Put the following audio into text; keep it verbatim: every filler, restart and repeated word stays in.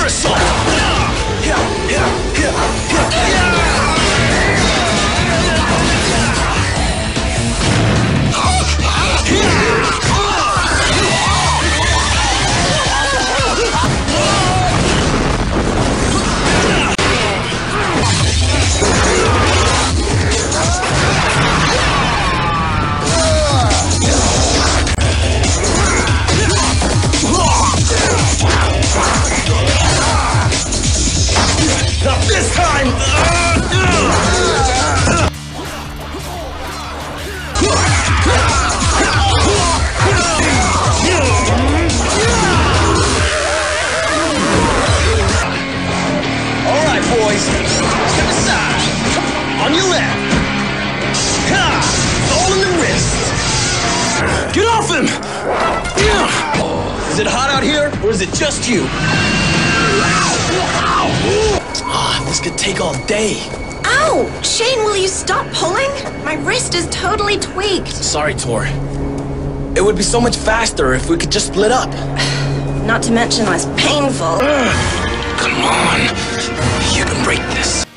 assault! Not this time! Alright, boys. Step aside. On your left. Ha! All in the wrist. Get off him! Is it hot out here, or is it just you? Ah, this could take all day. Ow! Shane, will you stop pulling? My wrist is totally tweaked. Sorry, Tor. It would be so much faster if we could just split up. Not to mention less painful. Come on. You can break this.